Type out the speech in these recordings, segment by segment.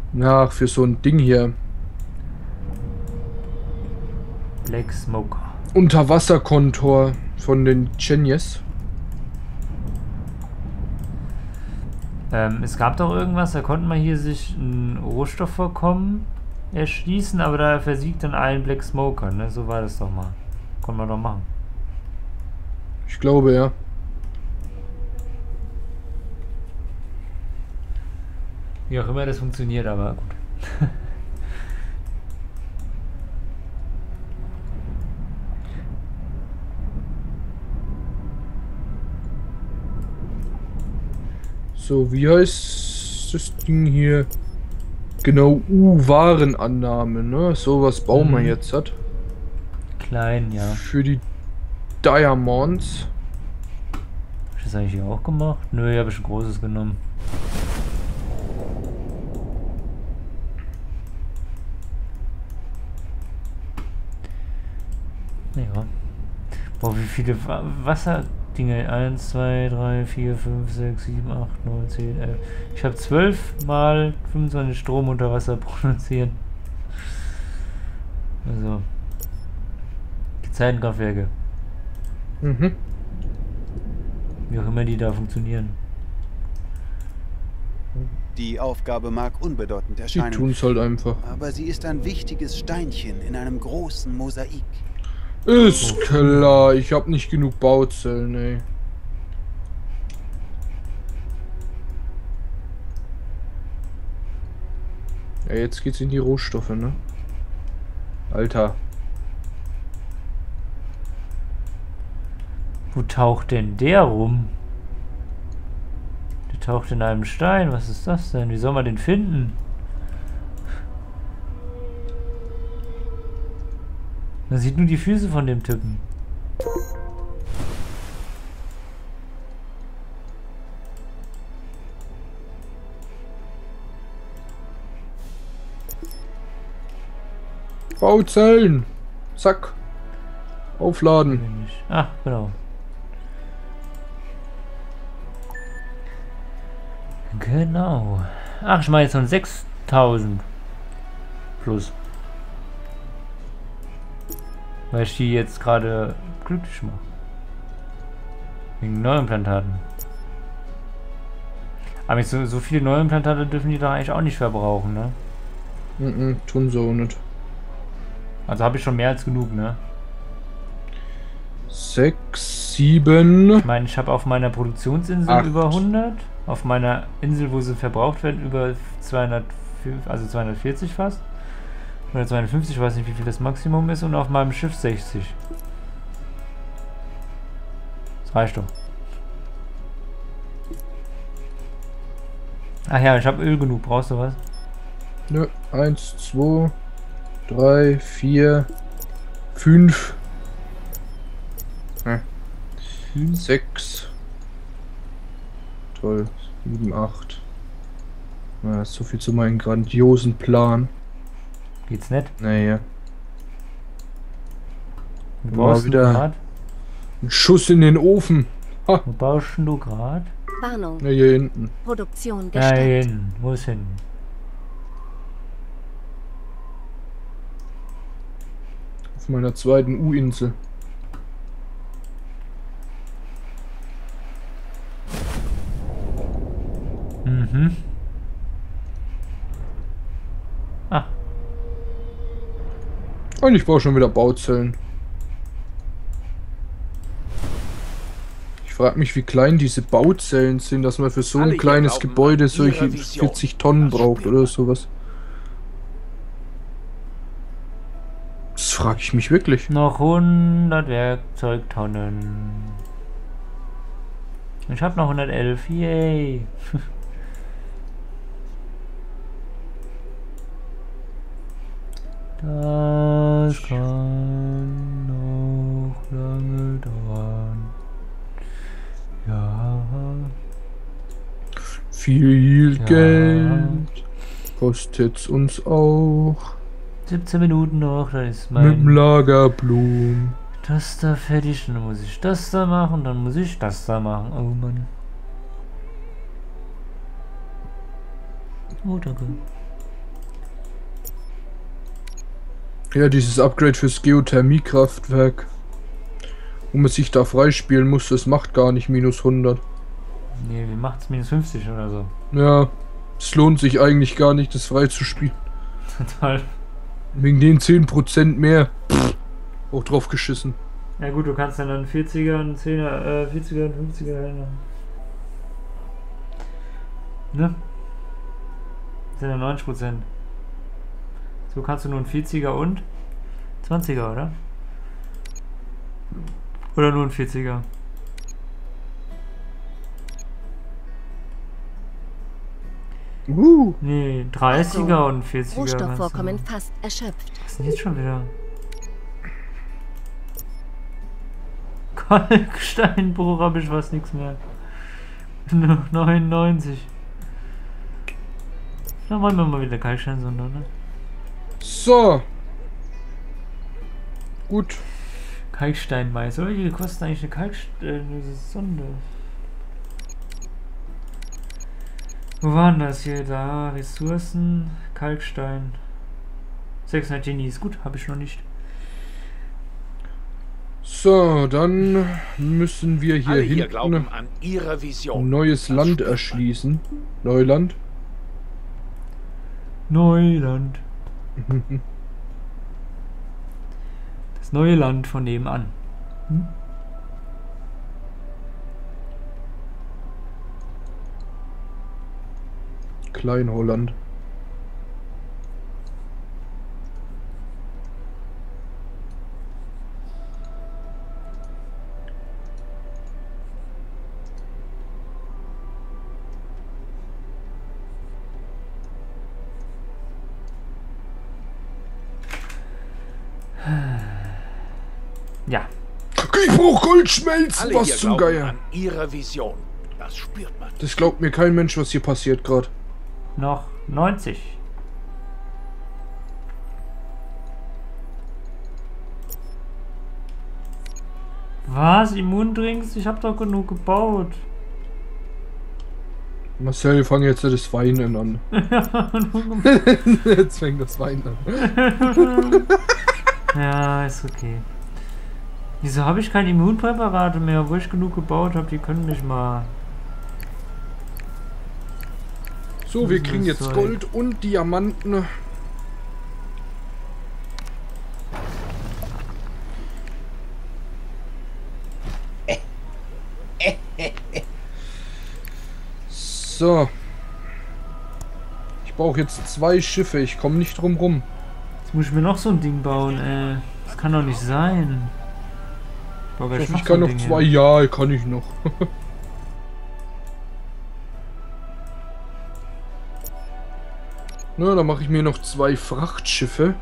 nach für so ein Ding hier. Black Smoker. Unterwasserkontor von den Genies. Es gab doch irgendwas, da konnte man hier sich ein Rohstoffvorkommen erschließen, aber da versiegt dann ein Black Smoker, ne? So war das doch mal. Konnte man doch machen. Ich glaube, ja. Wie auch immer das funktioniert, aber gut. So, wie heißt das Ding hier? Genau, Warenannahme, ne? Sowas bauen wir jetzt hat. Klein, ja. Für die Diamonds. Hab ich das eigentlich hier auch gemacht? Nö, habe ich ein großes genommen. Ja. Boah, wie viele Wasserdinge? 1, 2, 3, 4, 5, 6, 7, 8, 9, 10, 11. Ich habe 12 mal 25 Strom unter Wasser produzieren. Also. Gezeitenkraftwerke. Mhm. Wie auch immer die da funktionieren. Die Aufgabe mag unbedeutend Die erscheinen, tun es halt einfach. aber sie ist ein wichtiges Steinchen in einem großen Mosaik. Ist klar, ich habe nicht genug Bauzellen, ey. Ja, jetzt geht's in die Rohstoffe, ne? Alter. Wo taucht denn der rum? Der taucht in einem Stein. Was ist das denn? Wie soll man den finden? Man sieht nur die Füße von dem Typen. Bauzellen. Zack. Aufladen. Ach, genau. Genau. Ach, ich meine jetzt von 6000 plus. Weil ich die jetzt gerade glücklich mache. Wegen Neuimplantaten. Aber so viele Neuimplantate dürfen die doch eigentlich auch nicht verbrauchen, ne? Mhm, tun so nicht. Also habe ich schon mehr als genug, ne? 6, 7. Ich meine, ich habe auf meiner Produktionsinsel 8. über 100. Auf meiner Insel, wo sie verbraucht werden, über 200, also 240 fast. Oder 250, ich weiß nicht, wie viel das Maximum ist. Und auf meinem Schiff 60. Das reicht doch. Ach ja, ich habe Öl genug. Brauchst du was? Nö. 1, 2, 3, 4, 5. 6. Toll. 7, 8. Ja, so viel zu meinem grandiosen Plan. Geht's nicht? Naja. Wo Mal baust du wieder gerade? ein Schuss in den Ofen. Ha. Wo baust du gerade? Warnung. Ja, hier hinten. Produktion gestoppt. Nein, wo ist hin? Auf meiner zweiten U-Insel. Mhm. Ah, Und ich brauche schon wieder Bauzellen. Ich frage mich, wie klein diese Bauzellen sind, dass man für so Alle ein hier kleines glauben Gebäude an solche ihre Vision. 40 Tonnen Das braucht spürt oder man. sowas. Das frage ich mich wirklich. noch 100 Werkzeugtonnen. Ich habe noch 111. Yay. Das kann noch lange dauern. Ja. Viel Ja. Geld kostet's uns auch. 17 Minuten noch, dann ist Mit dem mein Lagerblumen. das da fertig. Dann muss ich das da machen, dann muss ich das da machen. Oh Mann. Oh, danke. Ja, dieses Upgrade fürs Geothermiekraftwerk. Wo man sich da freispielen muss, das macht gar nicht minus 100. Nee, wie macht's? Minus 50 oder so. Ja, es lohnt sich eigentlich gar nicht, das freizuspielen. Total. Wegen den 10% mehr. Auch drauf geschissen. Ja gut, du kannst dann einen 40er, einen 10er, 40er und 50er ändern. Ne? Das sind ja 90%. So kannst du nur einen 40er und 20er, oder? Oder nur einen 40er? Nee, 30er und 40er. Rohstoffvorkommen fast erschöpft. Was ist denn jetzt schon wieder? Kalksteinbruch habe ich fast nichts mehr. Nur 99. Dann wollen wir mal wieder Kalksteinsonde, ne? So. Gut. Kalksteinmais. Wie viel kostet eigentlich eine Sonde? Wo waren das hier? Da, Ressourcen, Kalkstein. 600 Genies. Gut, habe ich noch nicht. So, dann müssen wir hier Alle hier hinten glauben an ihre Vision. neues Das Land spürt man. erschließen. Neuland. Neuland. Das neue Land von nebenan. Klein-Holland. Ja. Ich brauch Goldschmelzen, Alle was hier zum glauben Geier. an ihre Vision. Das spürt man. Das glaubt mir kein Mensch, was hier passiert gerade. Noch 90. Was? Immundrinks? Ich hab doch genug gebaut. Marcel, fang jetzt das Weinen an. Jetzt fängt das Weinen an. Ja, ist okay. Wieso habe ich keine Immunpräparate mehr, wo ich genug gebaut habe? Die können mich mal. So, wir kriegen jetzt Gold und Diamanten. So. Ich brauche jetzt 2 Schiffe, ich komme nicht drum rum. Jetzt muss ich mir noch so ein Ding bauen, ey. Das kann doch nicht sein. Ich hoffe, ich kann noch 2. Ja, kann ich noch. Na, dann mache ich mir noch 2 Frachtschiffe.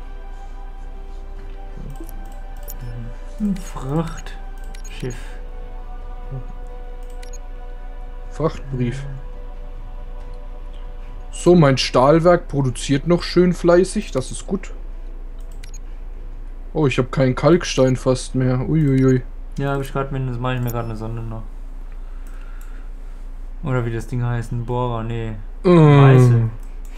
Ein Frachtschiff. Frachtbrief. So, mein Stahlwerk produziert noch schön fleißig, das ist gut. Oh, ich habe keinen Kalkstein fast mehr. Uiuiui. Ja, habe ich gerade das mache ich mir gerade eine Sonde noch. Oder wie das Ding heißt, ein Bohrer, nee. Meißel.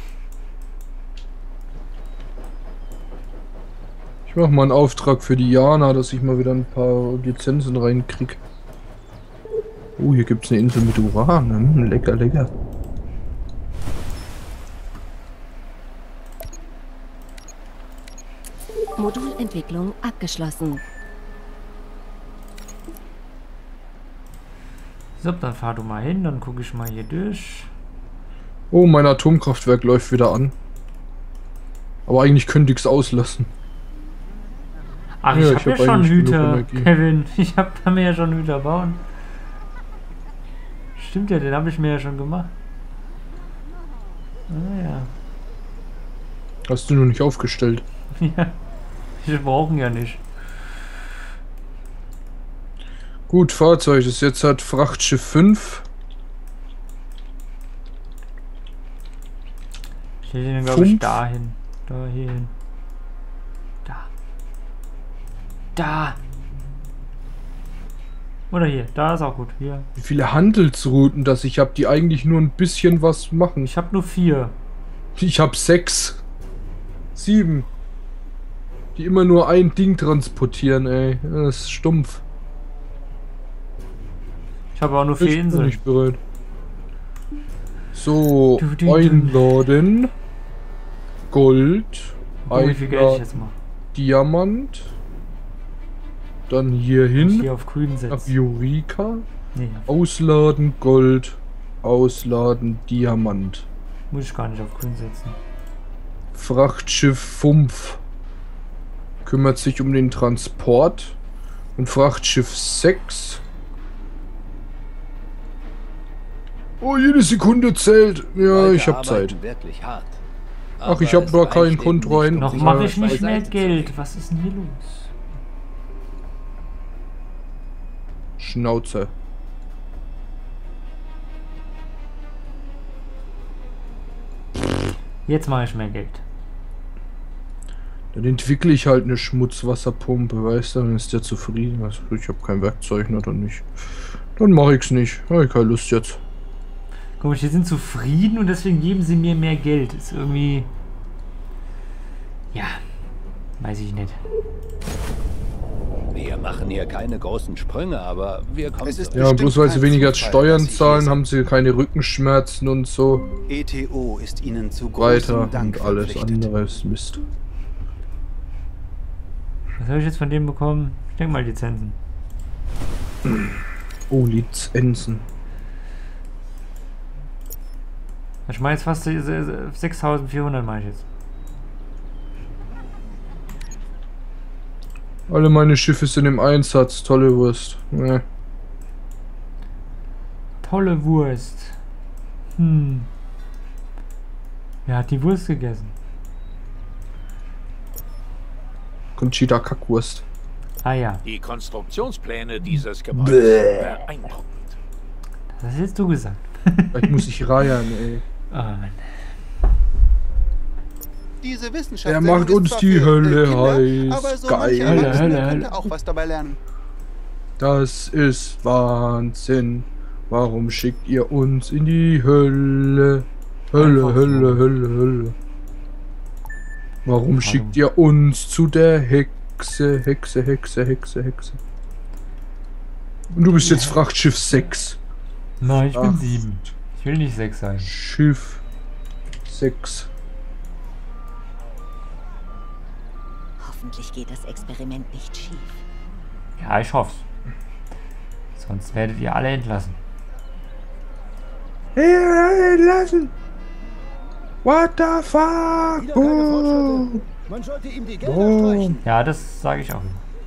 Ich mache mal einen Auftrag für die Jana, dass ich mal wieder ein paar Lizenzen reinkrieg. Oh, hier gibt es eine Insel mit Uran. Lecker, lecker. Modulentwicklung abgeschlossen. So, dann fahr du mal hin, dann gucke ich mal hier durch. Oh, mein Atomkraftwerk läuft wieder an. Aber eigentlich könnte ich es auslassen. Ach, Ja, ich hab ja hab schon eigentlich genug Hüter, Energie. Kevin. Ich hab da mir ja schon Hüter bauen. Stimmt ja, den habe ich mir ja schon gemacht. Ah ja. Hast du nur nicht aufgestellt. Ja. Wir brauchen ja nicht. Gut, Fahrzeug. Das jetzt hat Frachtschiff 5. Ich stelle den, glaube ich, 5. dahin. Da, hier hin. Da. Da. Oder hier. Da ist auch gut. Hier. Wie viele Handelsrouten das ich habe, die eigentlich nur ein bisschen was machen. Ich habe nur 4. Ich habe 6. 7. Die immer nur ein Ding transportieren, ey. Das ist stumpf. Ich habe auch nur 4 Ich bin Inseln. nicht bereit. So, Du. einladen. Gold. Guck, wie viel Geld ich Einladen. jetzt mache. Diamant. Dann hier Ich hin. hier auf grün Nach setzen. Eureka. Nee, Ausladen Gold. Ausladen Diamant. muss ich gar nicht auf grün setzen. Frachtschiff 5 kümmert sich um den Transport. Und Frachtschiff 6. Oh, jede Sekunde zählt. Ja, Leute ich hab arbeiten Zeit. wirklich hart. Ach, ich Aber hab es noch kein reicht eben Konto nicht, rein. um Noch sich mache auf ich nicht beiseite mehr zu Geld. legen. Was ist denn hier los? Schnauze. Jetzt mache ich mehr Geld. Dann entwickle ich halt eine Schmutzwasserpumpe, weißt du, dann ist der zufrieden. Also ich habe kein Werkzeug, ne, dann nicht. Dann mache ich's nicht. Habe ich keine Lust jetzt. Komisch, die sind zufrieden und deswegen geben sie mir mehr Geld. Ist irgendwie... Ja, weiß ich nicht. Wir machen hier keine großen Sprünge, aber wir kommen Es ist zurecht. Ja, bestimmt bloß weil sie kein weniger Zufall, Steuern dass Sie hier zahlen, sind. haben sie keine Rückenschmerzen und so ETO ist Ihnen zu weiter großem Dank und alles verpflichtet. andere ist Mist. Was habe ich jetzt von dem bekommen? Ich denke mal Lizenzen. Oh, Lizenzen. Ich meine jetzt fast 6400 mache ich jetzt. Alle meine Schiffe sind im Einsatz. Tolle Wurst. Ne. Tolle Wurst. Hm. Wer hat die Wurst gegessen? Conchita Kackwurst. Ah ja, Die Konstruktionspläne dieses Gebäudes sind beeindruckend. das hast jetzt du gesagt. Vielleicht muss ich reiern, ey. Oh Mann. Diese Wissenschaft Er macht uns die Hölle heiß. aber so Geil. mancher Hölle, Erwachsene Hölle, könnte Hölle. auch was dabei lernen. Das ist Wahnsinn. Warum schickt ihr uns in die Hölle? Hölle, Einfach Hölle, so. Hölle, Hölle. Warum schickt ihr uns zu der Hexe, Hexe, Hexe, Hexe, Hexe? Und du bist jetzt Frachtschiff 6. Nein, ich bin Ach. 7. Ich will nicht 6 sein. Schiff 6. Hoffentlich geht das Experiment nicht schief. Ja, ich hoff's. Sonst werdet ihr alle entlassen. Hey, lassen! What the fuck? Wieder keine Fortschritte. Man sollte ihm die Gelder streichen. Ja, das sage ich auch.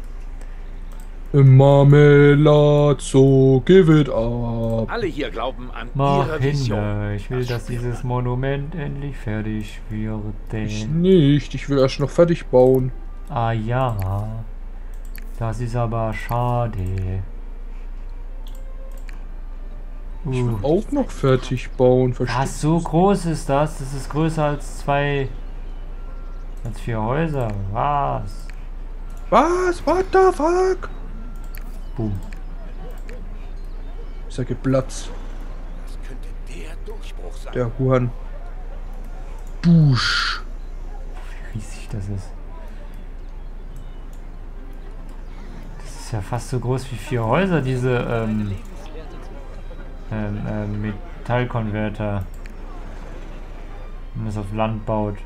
Marmelade, so give it up. Alle hier glauben an Mach ihre Vision. hin, ich will, Das dass spürt dieses man. Monument endlich fertig wird. Ich nicht, ich will erst noch fertig bauen. Ah ja, das ist aber schade. Auch noch fertig bauen, Was, verstehst so groß ist das? Das ist größer als 4 Häuser. Was? Was? What the fuck? Boom. Ich sage Platz. Das könnte der Durchbruch sein. Der Juan. Dusch. Wie riesig das ist. Das ist ja fast so groß wie 4 Häuser, diese Metallkonverter. Wenn man es auf Land baut.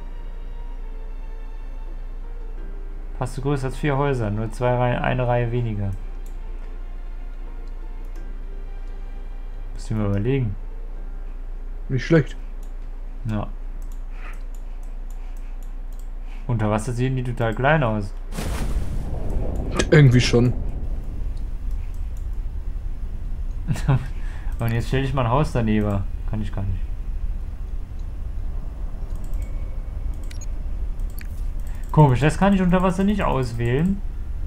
Fast so größer als 4 Häuser, nur 2 Reihen, eine Reihe weniger. Musst du mir überlegen. Nicht schlecht. Ja. Unter Wasser sehen die total klein aus. Irgendwie schon. Und jetzt stelle ich mal ein Haus daneben. Kann ich gar nicht. Komisch, das kann ich unter Wasser nicht auswählen.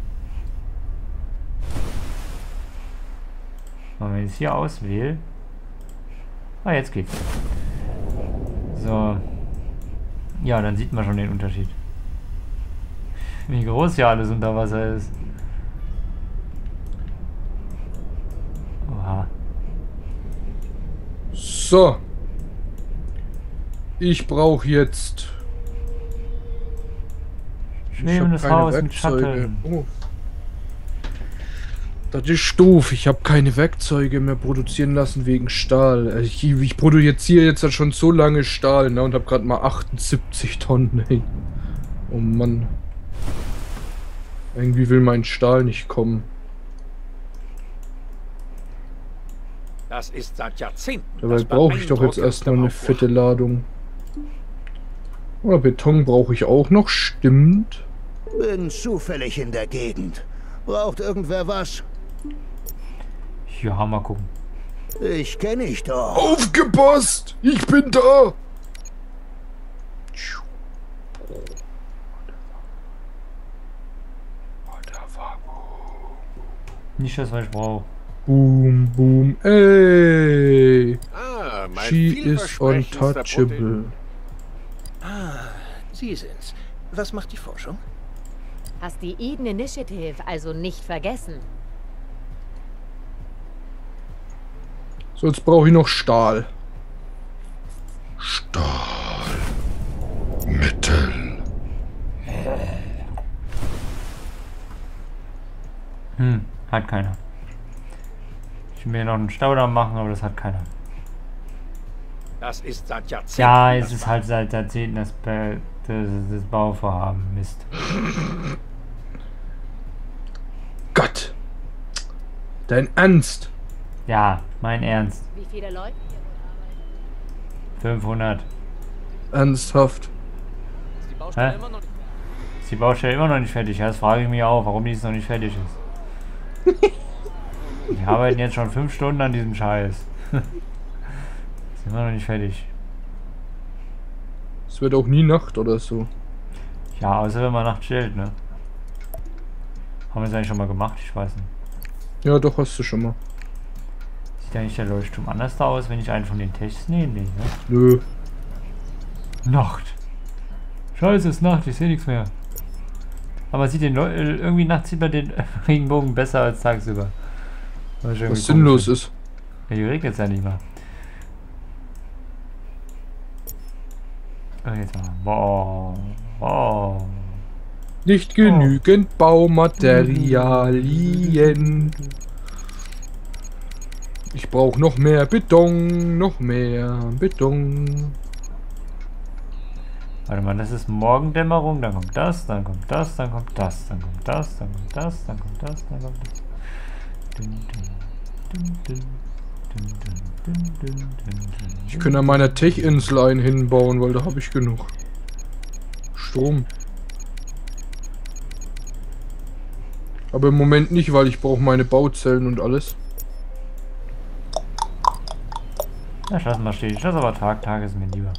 Und wenn ich es hier auswähle. Ah, jetzt geht's. So. Ja, dann sieht man schon den Unterschied. Wie groß hier alles unter Wasser ist. Oha. So. Ich brauche jetzt Ich Neben hab das keine Haus mit Werkzeuge. Schatten. Oh. Das ist doof. Ich habe keine Werkzeuge mehr produzieren lassen wegen Stahl. Ich produziere jetzt schon so lange Stahl, ne, und habe gerade mal 78 Tonnen. Ey. Oh Mann. Irgendwie will mein Stahl nicht kommen. Das ist seit Jahrzehnten. Dabei das brauche ich doch jetzt erstmal eine fette Ladung. Oder Beton brauche ich auch noch, stimmt. Bin zufällig in der Gegend. Braucht irgendwer was? Ja, mal gucken. Ich kenne dich doch. Aufgepasst! Ich bin da! Nicht das, was ich brauche. Boom, boom, ey! Ah, mein She is vielversprechendster untouchable. Sie sind's. Was macht die Forschung? Hast die Eden Initiative also nicht vergessen. So, jetzt brauche ich noch Stahl. Stahl. Metal. Hat keiner. Ich will mir noch einen Staudamm machen, aber das hat keiner. Das ist seit Jahrzehnten. Ja, es das ist halt seit Jahrzehnten das Bauvorhaben. Mist. Gott. Dein Ernst? Ja, mein Ernst. Wie viele Leute? 500. Ernsthaft? Hä? Ist die Baustelle immer noch nicht fertig? Ja, das frage ich mich auch, warum die noch nicht fertig ist. Die arbeiten jetzt schon 5 Stunden an diesem Scheiß. Ist immer noch nicht fertig. Es wird auch nie Nacht oder so. Ja, außer wenn man nachts stellt, ne? Haben wir das eigentlich schon mal gemacht? Ich weiß nicht. Ja, doch, hast du schon mal. Sieht eigentlich der Leuchtturm anders da aus, wenn ich einen von den Tests nehme? Nee, ne? Nö. Nacht. Scheiße, es ist Nacht, ich sehe nichts mehr. Aber sieht den irgendwie nachts sieht man den Regenbogen besser als tagsüber. Was sinnlos ist. Ja, hier regnet es ja nicht mehr. Oh, jetzt mal. Boah. Oh. Nicht genügend Baumaterialien. Ich brauche noch mehr Beton, noch mehr Beton. Warte mal, das ist Morgendämmerung, dann kommt das, dann kommt das, dann kommt das, dann kommt das, dann kommt das, dann kommt das, dann kommt das. Ich könnte an meiner Tech-Insel einen hinbauen, weil da habe ich genug Strom. Aber im Moment nicht, weil ich brauche meine Bauzellen und alles. Ja, ich lass mal stehen. Ich lass aber Tag ist mir lieber.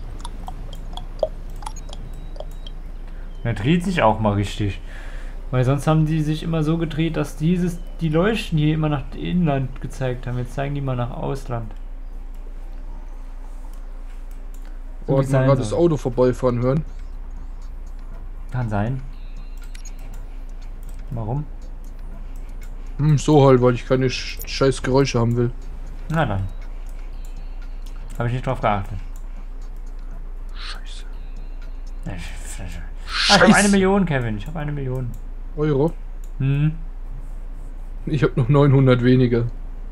Er dreht sich auch mal richtig. Weil sonst haben die sich immer so gedreht, dass die Leuchten hier immer nach Inland gezeigt haben. Jetzt zeigen die mal nach Ausland. So, hat man gerade das Auto vorbeifahren hören? Kann sein. Warum? So halt, weil ich keine scheiß Geräusche haben will. Na dann. Habe ich nicht drauf geachtet. Scheiße. Ich habe 1 Million, Kevin. Ich habe 1 Million. Euro? Hm. Ich habe noch 900 weniger.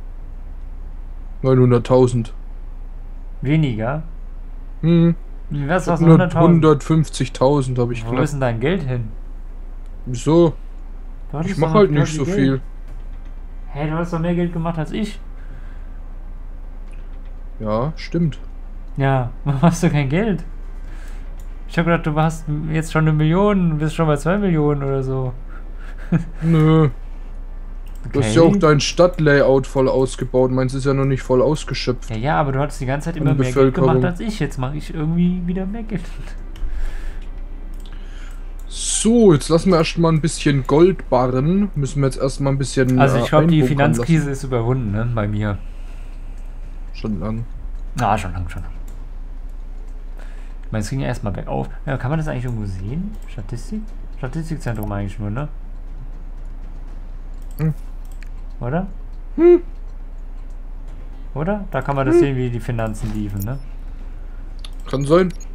900.000. Weniger? Hm. Was hast du? 100.000? 150.000 habe ich Wo knapp. ist denn dein Geld hin? Wieso? Ich mache halt nicht so viel. Hey, du hast doch mehr Geld gemacht als ich. Ja, stimmt. Ja, warum hast du kein Geld? Ich habe gedacht, du hast jetzt schon 1 Million, bist schon bei 2 Millionen oder so. Nö. Du hast ja Okay. auch dein Stadtlayout voll ausgebaut. Meins ist ja noch nicht voll ausgeschöpft. Ja, aber du hattest die ganze Zeit Und immer mehr Geld Bevölkerung. gemacht als ich. Jetzt mache ich irgendwie wieder mehr Geld. So, jetzt lassen wir erstmal ein bisschen Gold barren. Müssen wir jetzt erstmal ein bisschen. Also ich glaube, die einbunkern Finanzkrise ist überwunden, ne? Bei mir. lassen. Schon lang. Na, schon lang, schon lang. Ich meine, es ging ja erstmal bergauf. Ja, kann man das eigentlich irgendwo sehen? Statistik? Statistikzentrum eigentlich nur, ne? Hm. Oder? Oder? Da kann man das sehen, wie die Finanzen liefen, ne? Kann sein.